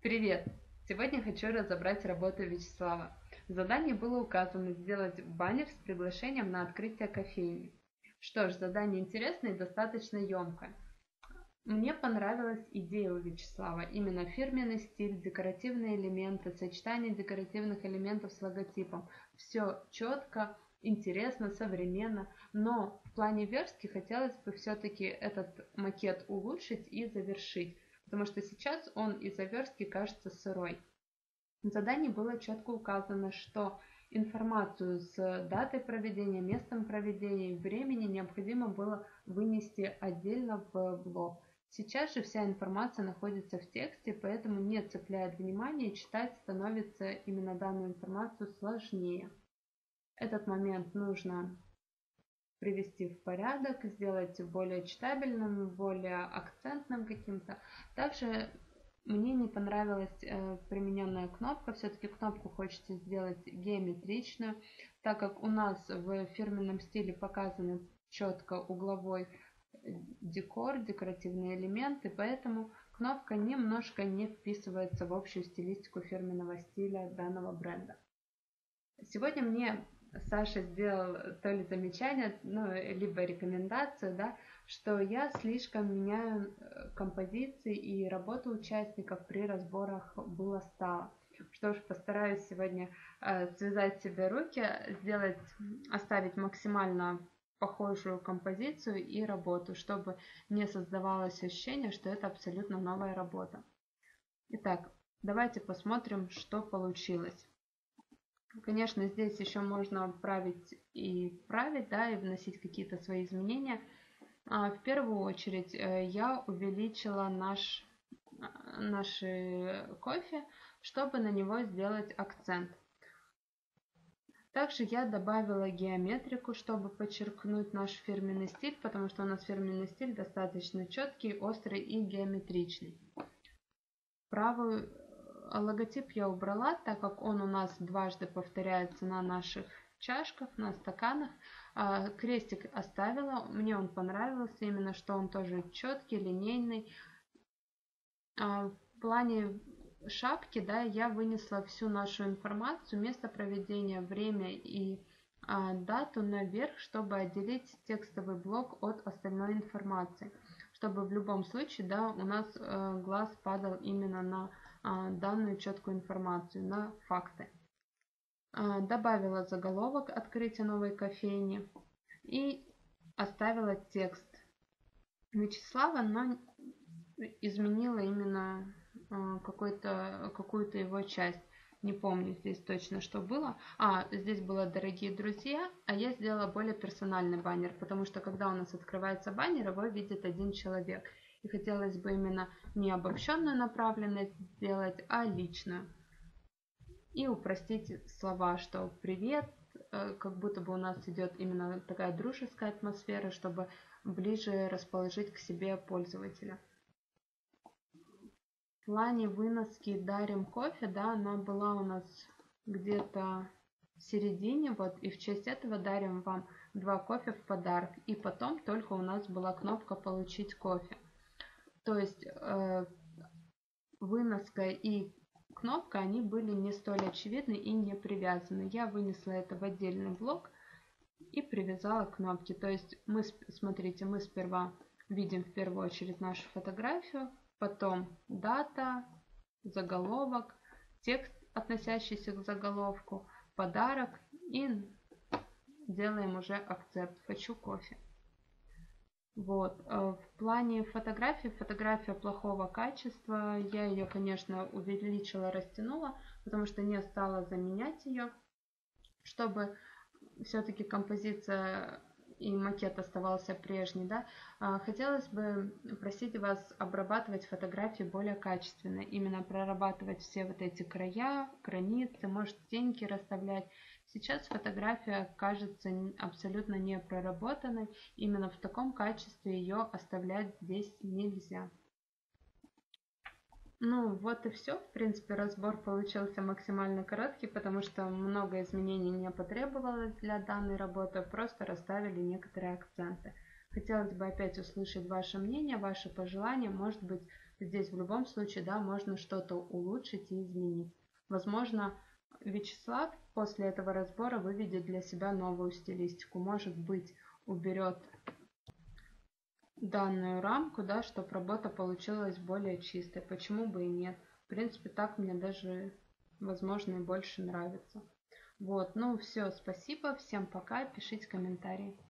Привет! Сегодня хочу разобрать работу Вячеслава. В задании было указано сделать баннер с приглашением на открытие кофейни. Что ж, задание интересное и достаточно емкое. Мне понравилась идея у Вячеслава, именно фирменный стиль, декоративные элементы, сочетание декоративных элементов с логотипом. Все четко, интересно, современно, но в плане верстки хотелось бы все-таки этот макет улучшить и завершить, потому что сейчас он из-за верстки кажется сырой. В задании было четко указано, что информацию с датой проведения, местом проведения и времени необходимо было вынести отдельно в блок. Сейчас же вся информация находится в тексте, поэтому не цепляет внимание и читать становится именно данную информацию сложнее. Этот момент нужно привести в порядок, сделать более читабельным, более акцентным каким-то. Также мне не понравилась примененная кнопка. Все-таки кнопку хочется сделать геометричную, так как у нас в фирменном стиле показаны четко угловой декор, декоративные элементы, поэтому кнопка немножко не вписывается в общую стилистику фирменного стиля данного бренда. Сегодня мне Саша сделал то ли замечание, либо рекомендацию, да, что я слишком меняю композиции и работу участников при разборах было-стало. Что ж, постараюсь сегодня связать себе руки, оставить максимально похожую композицию и работу, чтобы не создавалось ощущение, что это абсолютно новая работа. Итак, давайте посмотрим, что получилось. Конечно, здесь еще можно править, да, и вносить какие-то свои изменения. В первую очередь я увеличила наш кофе, чтобы на него сделать акцент. Также я добавила геометрику, чтобы подчеркнуть наш фирменный стиль, потому что у нас фирменный стиль достаточно четкий, острый и геометричный. Правую логотип я убрала, так как он у нас дважды повторяется на наших чашках, на стаканах. Крестик оставила, мне он понравился, именно что он тоже четкий, линейный. В плане шапки, да, я вынесла всю нашу информацию, место проведения, время и дату наверх, чтобы отделить текстовый блок от остальной информации, чтобы в любом случае, да, у нас глаз падал именно на данную четкую информацию, на факты. Добавила заголовок «Открытие новой кофейни» и оставила текст Вячеслава, но изменила именно какую-то его часть. Не помню здесь точно, что было. Здесь было «Дорогие друзья», а я сделала более персональный баннер, потому что когда у нас открывается баннер, его видит один человек. И хотелось бы именно не обобщенную направленность сделать, а личную. И упростить слова, что «привет», как будто бы у нас идет именно такая дружеская атмосфера, чтобы ближе расположить к себе пользователя. В плане выноски «Дарим кофе», да, она была у нас где-то в середине, вот, и в честь этого дарим вам 2 кофе в подарок. И потом только у нас была кнопка «Получить кофе». То есть выноска и кнопка, они были не столь очевидны и не привязаны. Я вынесла это в отдельный блок и привязала к кнопке. То есть смотрите, мы сперва видим в первую очередь нашу фотографию, потом дата, заголовок, текст, относящийся к заголовку, подарок и делаем уже акцепт «Хочу кофе». Вот. В плане фотографии, фотография плохого качества, я ее, конечно, увеличила, растянула, потому что не стала заменять ее, чтобы все-таки композиция и макет оставался прежний, да. Хотелось бы просить вас обрабатывать фотографии более качественно, именно прорабатывать все вот эти края, границы, может теньки расставлять. Сейчас фотография кажется абсолютно не проработанной, именно в таком качестве ее оставлять здесь нельзя. Ну вот и все. В принципе, разбор получился максимально короткий, потому что много изменений не потребовалось для данной работы, просто расставили некоторые акценты. Хотелось бы опять услышать ваше мнение, ваши пожелания, может быть, здесь в любом случае, да, можно что-то улучшить и изменить. Возможно, Вячеслав после этого разбора выведет для себя новую стилистику. Может быть, уберет данную рамку, да, чтобы работа получилась более чистой. Почему бы и нет? В принципе, так мне даже, возможно, и больше нравится. Вот, ну все, спасибо, всем пока, пишите комментарии.